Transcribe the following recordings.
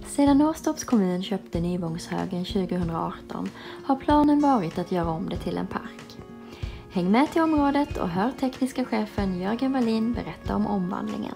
Sedan Åstorps kommun köpte Nyvångshögen 2018 har planen varit att göra om det till en park. Häng med till området och hör tekniska chefen Jörgen Wallin berätta om omvandlingen.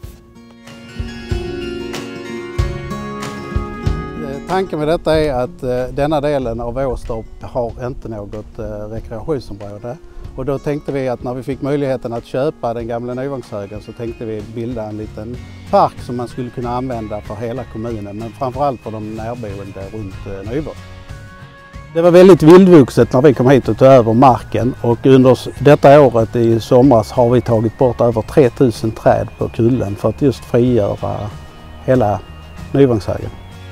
Tanken med detta är att denna delen av Åstorp har inte något rekreationsområde. Och då tänkte vi att när vi fick möjligheten att köpa den gamla Nyvångshögen så tänkte vi bilda en liten park som man skulle kunna använda för hela kommunen, men framförallt för de närboende runt Nyvång. Det var väldigt vildvuxet när vi kom hit och tog över marken, och under detta året i somras har vi tagit bort över 3000 träd på kullen för att just frigöra hela Nyvångshögen.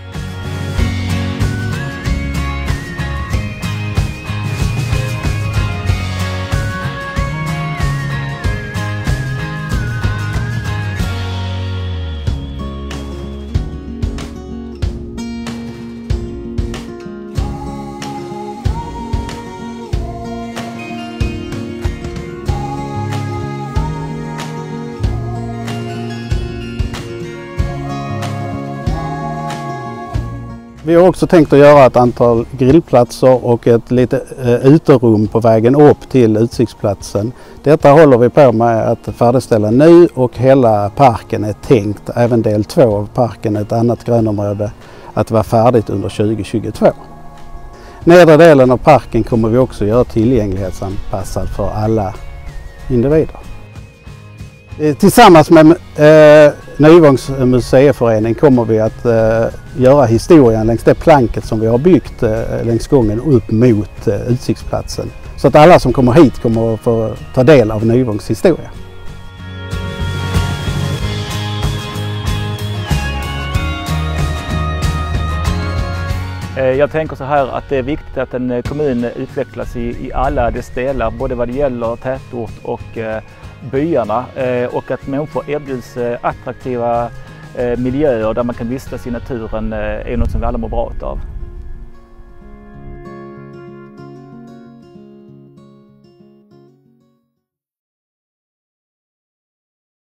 Vi har också tänkt att göra ett antal grillplatser och ett litet uterum på vägen upp till utsiktsplatsen. Detta håller vi på med att färdigställa nu, och hela parken är tänkt, även del 2 av parken, ett annat grönområde, att vara färdigt under 2022. Nedre delen av parken kommer vi också göra tillgänglighetsanpassad för alla individer. Tillsammans med Nyvångs museiförening kommer vi att göra historien längs det planket som vi har byggt längs gången upp mot utsiktsplatsen. Så att alla som kommer hit kommer att få ta del av Nyvångs historia. Jag tänker så här att det är viktigt att en kommun utvecklas i alla dess delar, både vad det gäller tätort och byarna, och att människor erbjuds attraktiva miljöer där man kan vistas i naturen är något som vi alla mår bra av.